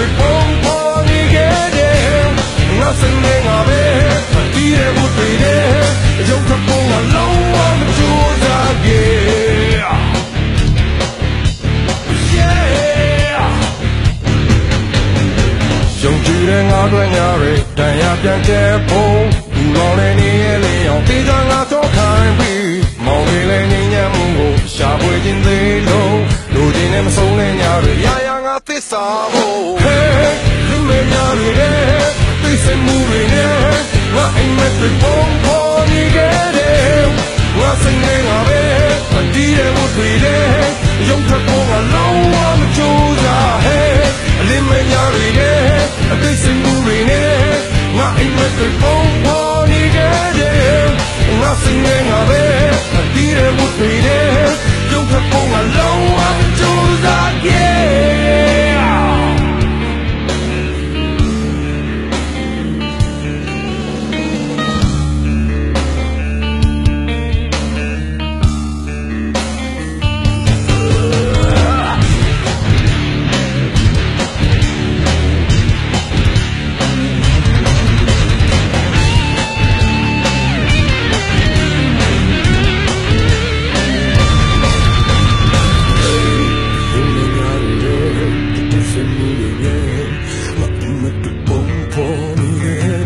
တွေပုံပေါ်နေခဲ့တယ်ငါစိတ်နဲ့ငါပဲတီးတဲ့ဘုတ်တွေနဲ့ရုပ်ထပ်ပုံကလုံးဝမကြိုးစားခဲ့ယုံကြည်တဲ့ငါတို့ညာတွေတန်ရပြန်ကျဲဖို့ဘူလောင်တဲ့နေရဲ့လေအောင်တေးကြငါတော့ခိုင်းပြီးမောင်လေးလည်းငြိမ်းချမ်းမှုကိုရှာဖွေခြင်းသေးလို့လူချင်းနဲ့မဆုံးတဲ့ညာတွေရာရာငါသစ္စာဖို့ Hey လူမေညာတွေနဲ့သိစမှုတွေနဲ့ငါအိမ်မက်တွေပုံပေါ်နေခဲ့တယ်ငါစိတ်နဲ့ငါပဲအတီးတဲ့ဘုတ်တွေနဲ့ရုပ်ထပ်ပေါ်ကလုံးဝမကြိုးစား Hey အလင်းမညာတွေနဲ့အသိစမှုတွေနဲ့ငါအိမ်မက်တွေပုံပေါ်နေခဲ့တယ်ငါစိတ်နဲ့ငါပဲအတီးတဲ့ဘုတ်တွေနဲ့ရုပ်ထပ်ပေါ်ကလုံးဝမကြိုးစားခဲ့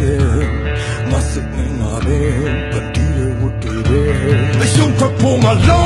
My love